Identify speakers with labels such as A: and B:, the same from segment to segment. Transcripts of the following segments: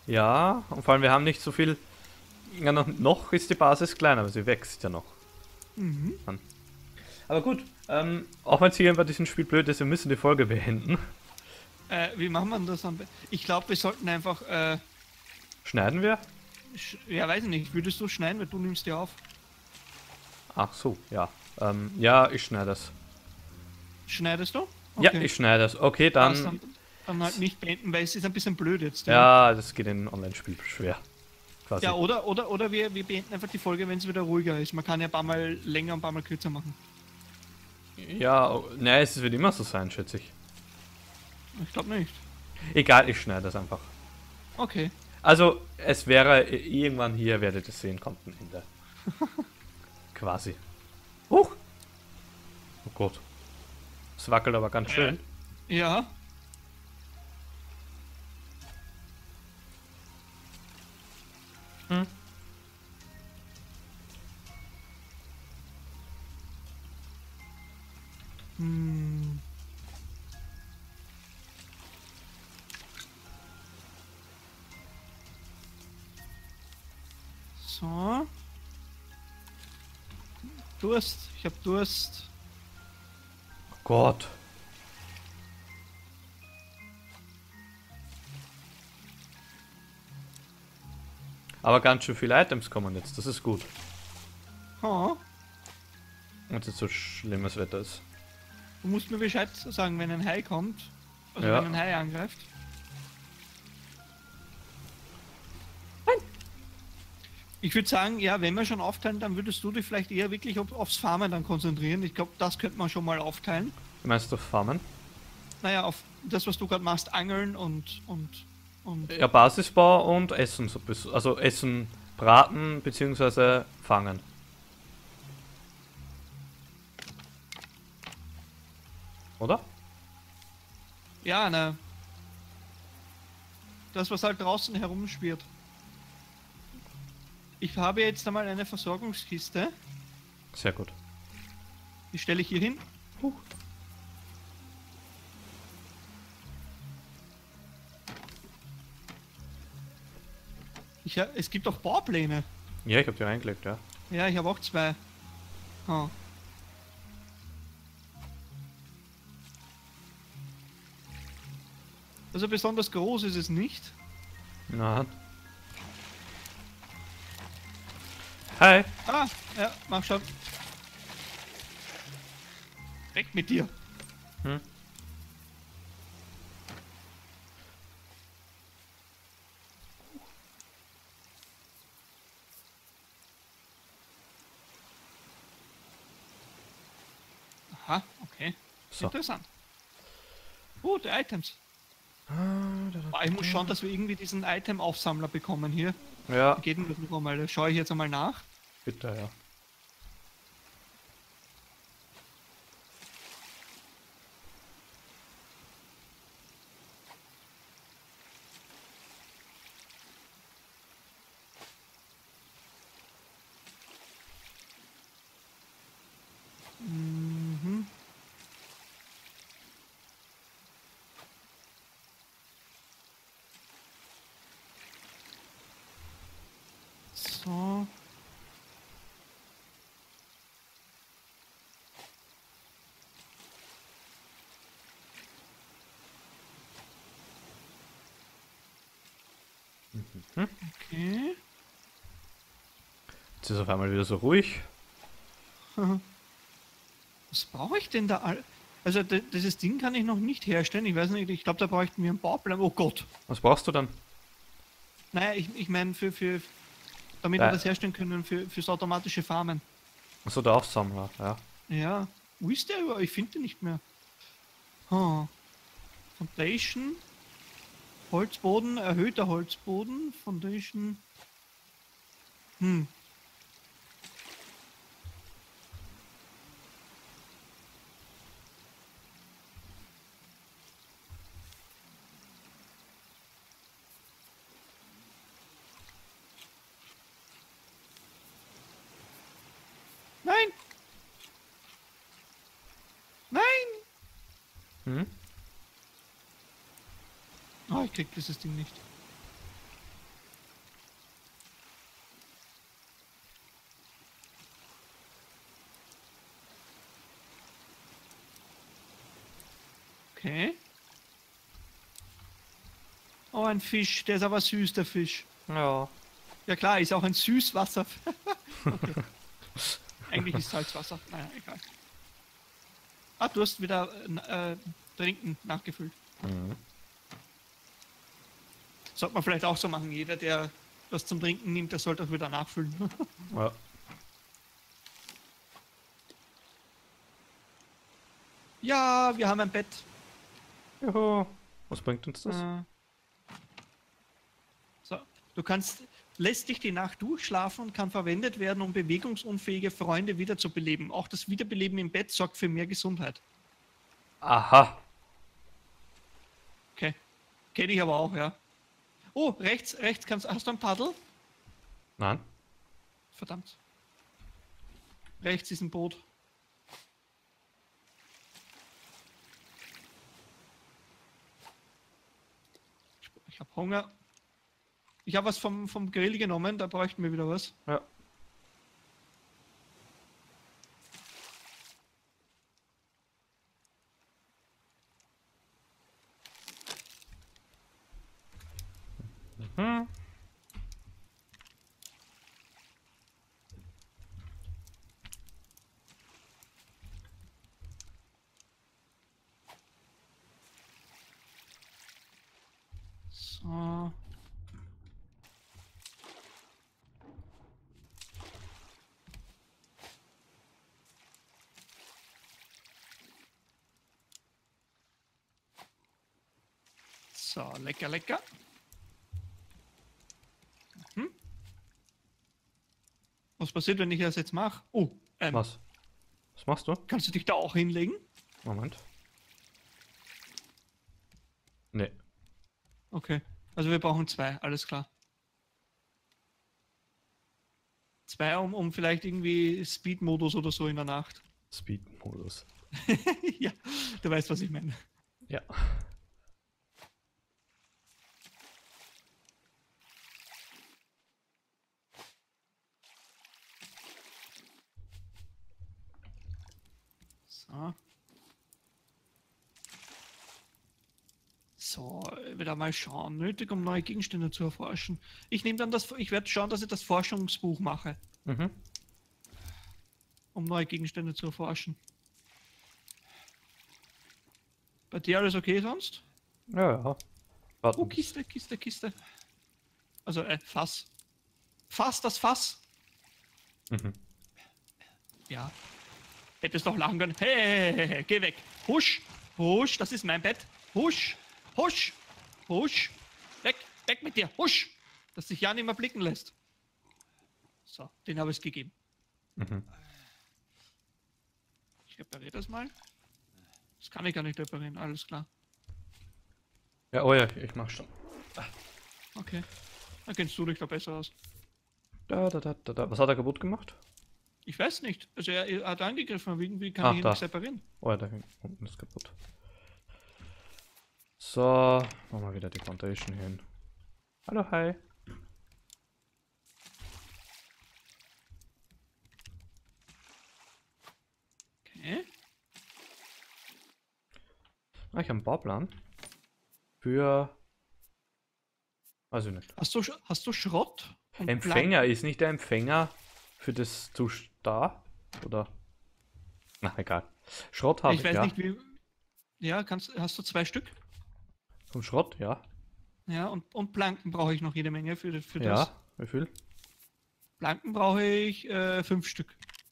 A: Ja, und vor allem wir haben nicht so viel. Ja, noch ist die Basis klein, aber sie wächst ja noch.
B: Mhm.
A: An. Aber gut, auch wenn es hier bei diesem Spiel blöd ist, wir müssen die Folge beenden.
B: Wie machen wir denn das am besten? Ich glaube, wir sollten einfach,
A: Schneiden wir?
B: ja, weiß ich nicht, würdest du schneiden, weil du nimmst ja auf.
A: Ach so, ja. Ja, ich schneide das.
B: Schneidest du?
A: Ja,
B: Okay.
A: ich schneide das. Okay,
B: Passt
A: dann.
B: dann halt nicht beenden, weil es ist ein bisschen blöd jetzt, ja.
A: Ja, das geht in Online-Spiel schwer.
B: Ja,
A: Quasi.
B: oder wir beenden einfach die Folge, wenn es wieder ruhiger ist. Man kann ja ein paar Mal länger und ein paar Mal kürzer machen.
A: Ja, ne, es wird immer so sein, schätze ich.
B: Ich glaube nicht.
A: Egal, ich schneide das einfach.
B: Okay.
A: Also, es wäre irgendwann hier, werdet ihr sehen, kommt ein Ende. Quasi. Huch! Oh Gott. Es wackelt aber ganz schön.
B: Ja.
A: Hm.
B: Hm. So. Durst. Ich habe Durst.
A: Gott. Aber ganz schön viele Items kommen jetzt, das ist gut.
B: Oh.
A: Und jetzt so schlimmes Wetter ist.
B: Du musst mir Bescheid sagen, wenn ein Hai kommt. Also
A: Ja.
B: wenn ein Hai angreift. Ich würde sagen, ja, wenn wir schon aufteilen, dann würdest du dich vielleicht eher wirklich aufs Farmen dann konzentrieren. Ich glaube, das könnte man schon mal aufteilen.
A: Wie meinst du Farmen?
B: Naja, auf das, was du gerade machst, Angeln und.
A: Ja, Basisbau und Essen. Also Essen, braten bzw. fangen. Oder?
B: Ja, ne. Das, was halt draußen herumschwirrt. Ich habe jetzt einmal eine Versorgungskiste.
A: Sehr gut.
B: Die stelle ich hier hin. Es gibt auch Baupläne.
A: Ja, ich habe die reingelegt, ja.
B: Ja, ich habe auch zwei. Oh. Also besonders groß ist es nicht.
A: Na. Hi.
B: Ah, ja, mach schon. Weg mit dir.
A: Hm.
B: Aha, okay.
A: So.
B: Interessant. Gute Items. Boah, ich muss schauen, dass wir irgendwie diesen Item-Aufsammler bekommen hier.
A: Ja,
B: Wie geht denn das noch einmal? Da schaue ich jetzt einmal nach.
A: bitte, ja.
B: Mhm. So. Okay.
A: Jetzt ist auf einmal wieder so ruhig.
B: Was brauche ich denn da all? Also dieses Ding kann ich noch nicht herstellen. Ich weiß nicht, ich glaube, da bräuchten wir einen Bauplan. Oh Gott.
A: Was brauchst du dann?
B: Naja, ich meine, damit wir das herstellen können, fürs automatische Farmen.
A: Achso, der Aufsammler, ja.
B: Ja. Wo ist der überhaupt? Ich finde den nicht mehr. Huh. Foundation. Holzboden, erhöhter Holzboden. Foundation. Hm. Nein! Nein!
A: Hm?
B: Oh, ich krieg dieses Ding nicht. Okay. Oh, ein Fisch. Der ist aber süß, der Fisch.
A: Ja.
B: Ja klar, ist auch ein Süßwasser. Okay. Eigentlich ist Salzwasser. Naja, egal. Ah, du hast wieder Trinken nachgefüllt.
A: Mhm.
B: Sollte man vielleicht auch so machen. Jeder, der was zum Trinken nimmt, der sollte auch wieder nachfüllen.
A: Ja.
B: Ja, wir haben ein Bett.
A: Juhu. Was bringt uns das?
B: So, du lässt dich die Nacht durchschlafen und kann verwendet werden, um bewegungsunfähige Freunde wiederzubeleben. Auch das Wiederbeleben im Bett sorgt für mehr Gesundheit.
A: Aha.
B: Okay. Kenne ich aber auch, ja. Oh, rechts hast du ein Paddel?
A: Nein.
B: Verdammt. Rechts ist ein Boot. Ich habe Hunger. Ich habe was vom Grill genommen, da bräuchten wir wieder was.
A: Ja. Mhm.
B: So. So, lecker, lecker. Was passiert, wenn ich das jetzt mache? Oh,
A: Was? Was machst du?
B: kannst du dich da auch hinlegen?
A: Moment. Nee.
B: Okay. Also wir brauchen zwei, alles klar. Zwei, um vielleicht irgendwie Speed-Modus oder so in der Nacht.
A: Speed-Modus.
B: Ja, du weißt, was ich meine.
A: Ja.
B: So. So, wieder mal schauen. Nötig, um neue Gegenstände zu erforschen. Ich werde schauen, dass ich das Forschungsbuch mache,
A: Mhm.
B: um neue Gegenstände zu erforschen. Bei dir alles okay sonst?
A: Ja, ja. Warte.
B: Oh, Kiste, Kiste, Kiste. Also, Fass. Fass, das Fass.
A: Mhm.
B: Ja. Hättest doch lachen können. Hey, geh weg. Husch, husch, das ist mein Bett. Husch, husch, husch. Weg, weg mit dir. Husch. Dass sich ja nicht mehr blicken lässt. So, den habe ich gegeben.
A: Mhm.
B: Ich repariere das mal. Das kann ich gar nicht reparieren, alles klar.
A: Ja, oh ja, ich mach schon.
B: Okay. Dann kennst du dich da besser aus.
A: Da. Was hat er kaputt gemacht?
B: Ich weiß nicht. Also er hat angegriffen, aber irgendwie kann
A: Ah,
B: ich ihn
A: da.
B: nicht separieren.
A: Oh ja, da unten ist kaputt. So, machen wir wieder die Foundation hin. Hallo, hi.
B: Okay.
A: Ah, ich habe einen Bauplan. Für... Weiß ich nicht.
B: Hast du Schrott? Und
A: Empfänger, ist nicht der Empfänger für das da? Oder? Na, egal. Schrott habe
B: Ich
A: ich,
B: weiß
A: ja.
B: nicht wie. Ja, hast du 2 Stück?
A: Vom Schrott, ja.
B: Ja, und Planken brauche ich noch jede Menge für das.
A: Ja, wie viel?
B: Planken brauche ich 5 Stück.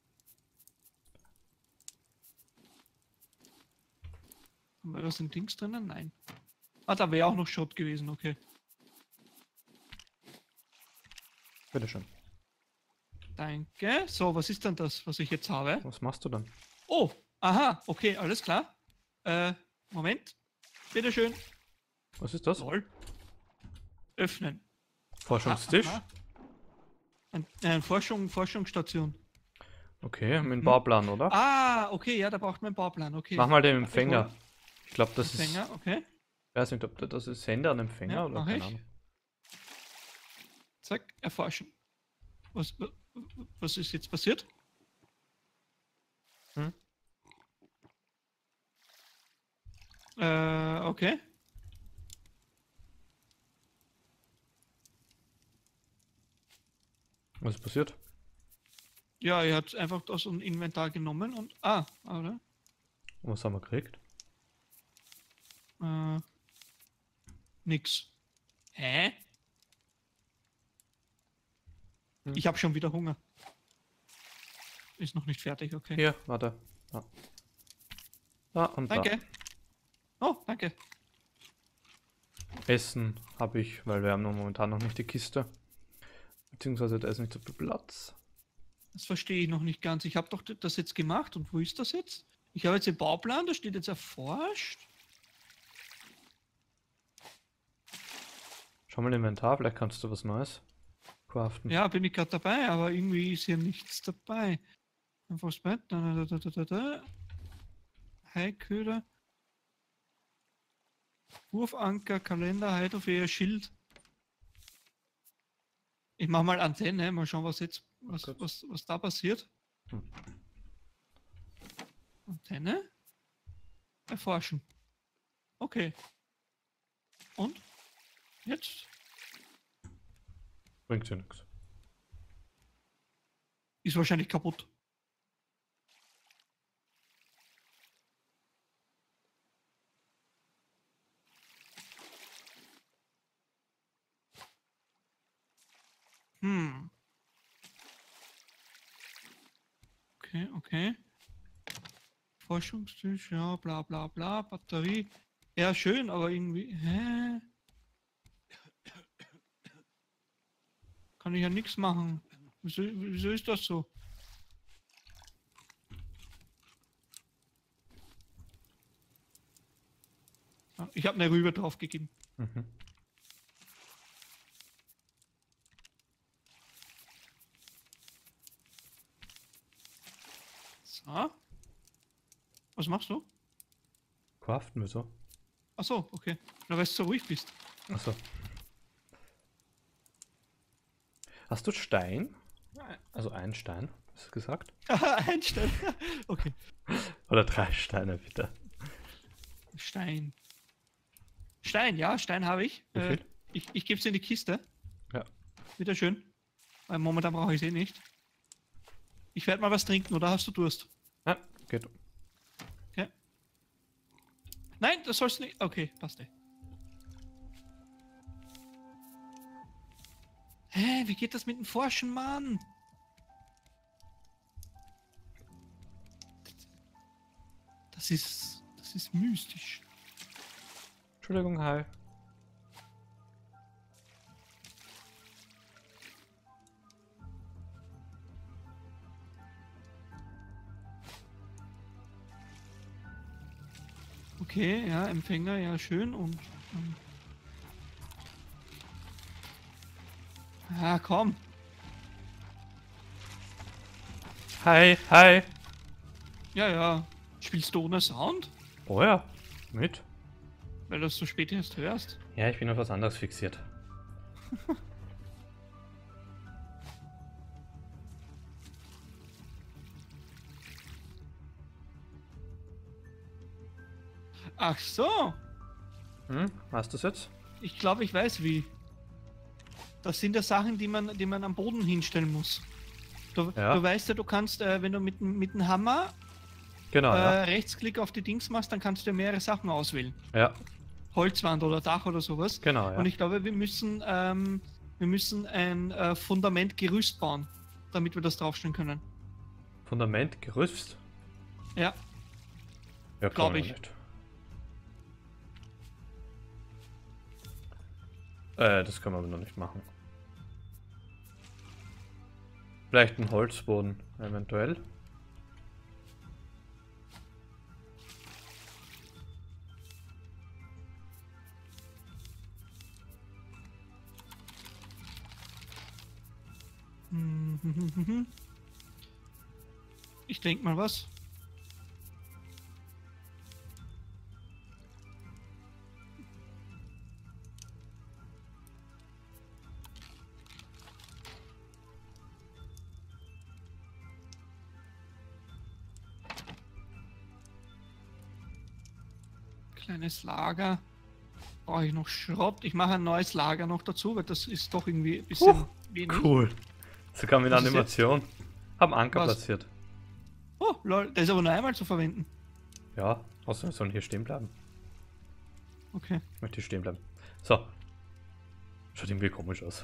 B: Haben wir das in Dings drinnen? Nein. Ah, da wäre auch noch Schrott gewesen, okay.
A: Bitteschön.
B: Danke. So, was ist denn das, was ich jetzt habe?
A: Was machst du dann?
B: Oh, aha, okay, alles klar. Moment. Bitteschön.
A: Was ist das?
B: Lol. Öffnen.
A: Forschungstisch?
B: Aha. Forschungsstation.
A: Okay, mit dem Bauplan, oder?
B: Ah, okay, ja, da braucht man einen Bauplan, okay.
A: Mach mal den Empfänger. Ich glaube, das
B: Empfänger,
A: ist...
B: okay.
A: Ich weiß nicht, ob das ist Sender und Empfänger
B: Ja,
A: oder
B: mach
A: keine
B: ich.
A: Ahnung.
B: Zack, erforschen. Was ist jetzt passiert?
A: Hm?
B: Okay.
A: Was ist passiert?
B: Ja, er hat einfach aus dem Inventar genommen und... Ah, oder?
A: Und was haben wir gekriegt?
B: Äh, nix. Hä?
A: Hm.
B: Ich habe schon wieder Hunger. Ist noch nicht fertig, okay.
A: Hier, warte. Da, da und
B: Danke. Oh, danke.
A: da. Essen habe ich, weil wir haben momentan noch nicht die Kiste. Beziehungsweise da ist nicht so viel Platz.
B: Das verstehe ich noch nicht ganz. Ich habe doch das jetzt gemacht und wo ist das jetzt? Ich habe jetzt den Bauplan, da steht jetzt erforscht.
A: Schau mal im Inventar, vielleicht kannst du was Neues craften.
B: Ja, bin ich gerade dabei, aber irgendwie ist hier nichts dabei. Einfach das Bett. Heiköder. Wurfanker, Kalender, Hydrophäe, Schild. Ich mach mal Antenne, mal schauen, was jetzt,
A: Gut.
B: was da passiert.
A: Hm.
B: Antenne? Erforschen. Okay. Und? Jetzt?
A: Bringt ja nichts.
B: Ist wahrscheinlich kaputt. Hm. Okay, okay. Forschungstisch, ja, bla bla bla, Batterie. Ja, schön, aber irgendwie. Hä? Kann ich ja nichts machen. Wieso ist das so? Ja, ich habe eine Rübe draufgegeben.
A: Mhm.
B: So. Was machst du?
A: Craften, wieso?
B: Ach so, okay. Na, weil du so ruhig bist.
A: Achso. Hast du Stein? Also ein Stein, hast du gesagt?
B: Einstein. Okay.
A: Oder 3 Steine, bitte.
B: Stein. Stein, ja, Stein habe ich.
A: Wie viel?
B: Ich gebe es in die Kiste.
A: Ja.
B: Bitte schön. Weil momentan brauche ich es eh nicht. Ich werde mal was trinken, oder hast du Durst?
A: Ah, geht.
B: Okay. Nein, das sollst du nicht. Okay, passt eh. Hä, wie geht das mit dem Forschen, Mann? Das ist mystisch.
A: Entschuldigung, hi.
B: Okay, ja, Empfänger, ja, schön und. Ja, komm.
A: Hi, hi.
B: Ja, ja. Spielst du ohne Sound?
A: Oh ja, mit.
B: Weil du es so spät erst hörst.
A: Ja, ich bin auf was anderes fixiert.
B: Ach so.
A: Hm, hast du es jetzt?
B: Ich glaube, ich weiß wie. Das sind ja Sachen, die man am Boden hinstellen muss.
A: Ja.
B: Du weißt ja, du kannst, wenn du mit dem Hammer
A: Genau, ja.
B: Rechtsklick auf die Dings machst, dann kannst du ja mehrere Sachen auswählen.
A: Ja,
B: Holzwand oder Dach oder sowas.
A: genau, ja.
B: Und ich glaube, wir müssen ein Fundamentgerüst bauen, damit wir das draufstellen können.
A: Fundament, Gerüst.
B: Ja,
A: Ja,
B: Glaub
A: können wir
B: ich.
A: nicht. Das können wir aber noch nicht machen. Vielleicht ein Holzboden, eventuell.
B: ich denke mal was. Kleines Lager. Brauche ich noch Schrott. Ich mache ein neues Lager noch dazu, weil das ist doch irgendwie ein bisschen wenig.
A: Cool. Sogar mit
B: Was ist
A: Animation. Haben Anker
B: Was?
A: platziert.
B: Oh, lol, der ist aber nur einmal zu verwenden.
A: Ja, außerdem sollen hier stehen bleiben.
B: Okay.
A: Ich möchte hier stehen bleiben. So. Schaut irgendwie komisch aus.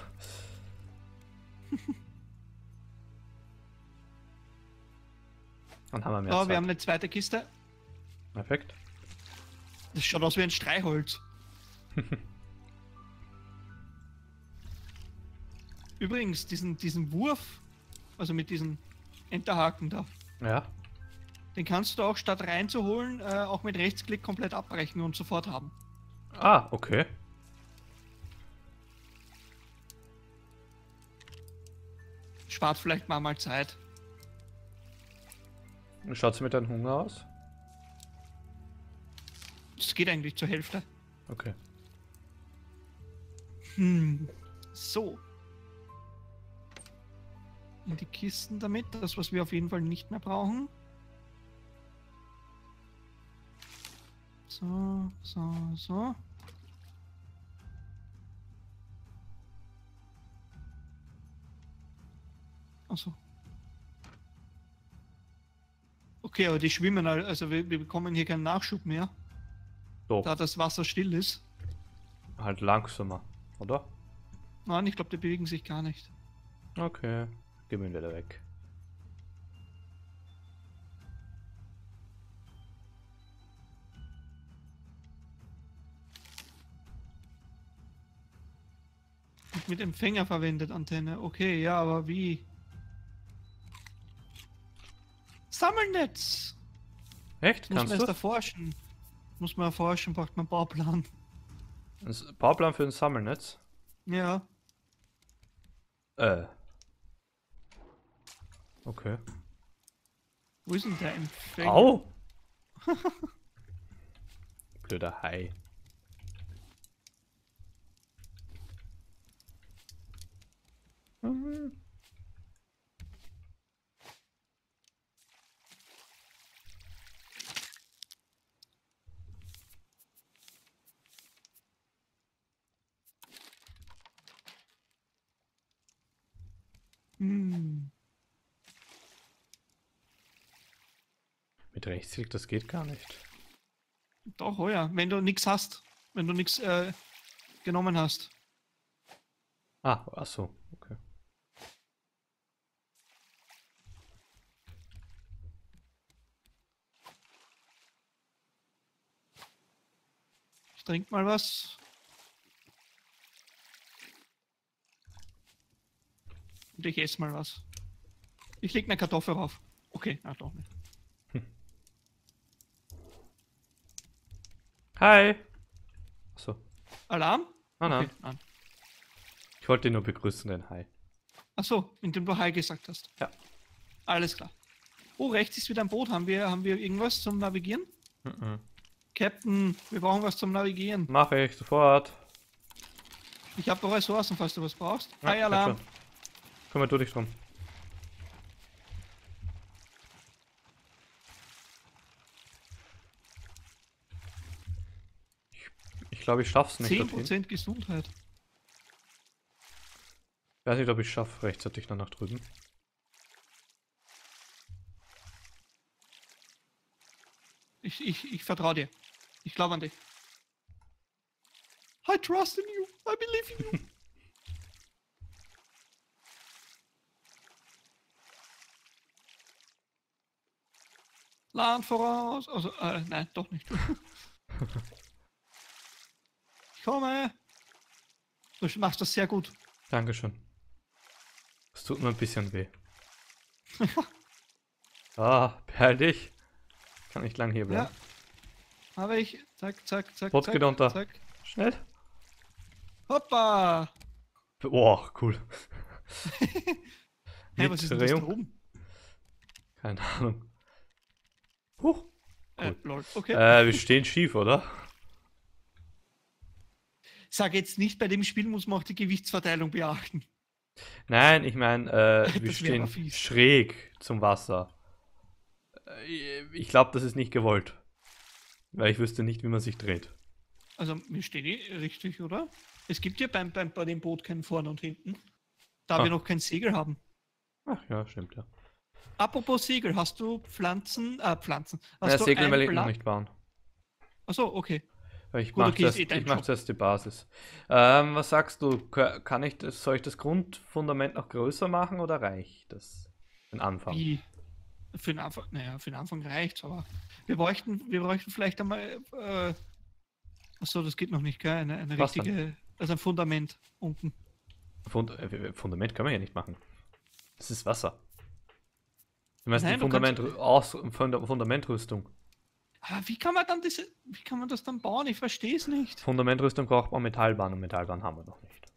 A: Dann haben wir mehr
B: So,
A: Zeit.
B: wir haben eine zweite Kiste.
A: Perfekt.
B: Das schaut aus wie ein Streichholz. Übrigens, diesen Wurf, also mit diesen Enterhaken da,
A: Ja.
B: den kannst du auch statt reinzuholen, auch mit Rechtsklick komplett abbrechen und sofort haben.
A: Ah, okay.
B: Spart vielleicht mal Zeit.
A: Wie schaut's mit deinem Hunger aus?
B: Das geht eigentlich zur Hälfte.
A: Okay.
B: So. In die Kisten damit, das was wir auf jeden Fall nicht mehr brauchen. So, so, so. Achso. Okay, aber die schwimmen, also wir bekommen hier keinen Nachschub mehr,
A: So,
B: da das Wasser still ist.
A: halt langsamer, oder?
B: Nein, ich glaube, die bewegen sich gar nicht.
A: Okay. Gehen wir wieder weg.
B: Und mit Empfänger verwendet Antenne. Okay, ja, aber wie? Sammelnetz!
A: Echt?
B: Muss man
A: Kannst
B: erst
A: du?
B: erforschen. Muss man erforschen, braucht man einen Bauplan.
A: Ein Bauplan für ein Sammelnetz?
B: Ja.
A: Okay.
B: Wo ist denn der Empfänger?
A: Au! Blöder Hai.
B: Hm.
A: Mit Rechtsklick, das geht gar nicht.
B: Doch, oh ja. Wenn du nichts hast. Wenn du nichts genommen hast.
A: Ah, ach so, okay.
B: Ich trinke mal was. Und ich esse mal was. Ich leg eine Kartoffel rauf. Okay, ach doch nicht.
A: Hi! Achso.
B: Alarm?
A: Ah, nein.
B: Okay, nein.
A: Ich wollte ihn nur begrüßen, den Hai.
B: Achso, indem du Hi gesagt hast.
A: Ja.
B: Alles klar. Oh, rechts ist wieder ein Boot. Haben wir irgendwas zum Navigieren?
A: Mhm.
B: Captain, wir brauchen was zum Navigieren.
A: Mache ich sofort.
B: Ich habe doch Ressourcen, falls du was brauchst.
A: Ja,
B: Hi, Alarm.
A: schon. Kümmere du dich drum. Ich glaube, ich schaff's nicht dorthin.
B: 10% Gesundheit.
A: Ich weiß nicht, ob ich schaffe rechtzeitig dann nach drüben.
B: Ich vertraue dir. Ich glaube an dich. I trust in you. I believe in you. Land voraus. Also, nein, doch nicht. Ich komme. Du machst das sehr gut.
A: Dankeschön. Es tut mir ein bisschen weh. Ah, herrlich. Kann nicht lang hier bleiben.
B: Ja. Habe ich. Zack, zack, zack.
A: Boot
B: zack,
A: geht unter.
B: Zack.
A: Schnell.
B: Hoppa.
A: Boah, cool.
B: Hey, was ist denn das da
A: Drehung?
B: oben?
A: Keine Ahnung. Huch. Cool.
B: Lol. Okay.
A: Wir stehen schief, oder?
B: Sag jetzt nicht, bei dem Spiel muss man auch die Gewichtsverteilung beachten.
A: Nein, ich meine, wir
B: Das wär
A: stehen
B: aber fies.
A: schräg zum Wasser. Ich glaube, das ist nicht gewollt. Weil ich wüsste nicht, wie man sich dreht.
B: Also, wir stehen richtig, oder? Es gibt ja bei dem Boot keinen Vorne und Hinten. Da wir noch kein Segel haben.
A: Ach ja, stimmt ja.
B: Apropos Segel, hast du Pflanzen? Hast
A: Ja,
B: du
A: Segel
B: ein
A: will ich noch
B: Blatt?
A: nicht bauen.
B: Achso, okay.
A: Weil ich
B: Gut,
A: mache
B: okay, ist
A: zuerst,
B: eh dein
A: ich mach
B: Job.
A: zuerst die Basis. Was sagst du? Kann ich das, soll ich das Grundfundament noch größer machen oder reicht das? Den Anfang.
B: Wie? Für den Anfang, naja, für den Anfang reicht's, aber wir bräuchten vielleicht einmal, achso, das geht noch nicht, gell? Eine
A: Was dann?
B: richtige, also ein Fundament unten.
A: Fundament können wir ja nicht machen. Das ist Wasser. Du meinst die
B: Nein, du kannst,
A: Fundamentrüstung.
B: aber wie kann man das dann bauen? Ich verstehe es nicht.
A: Fundamentrüstung braucht man Metallbahn und Metallbahn haben wir noch nicht.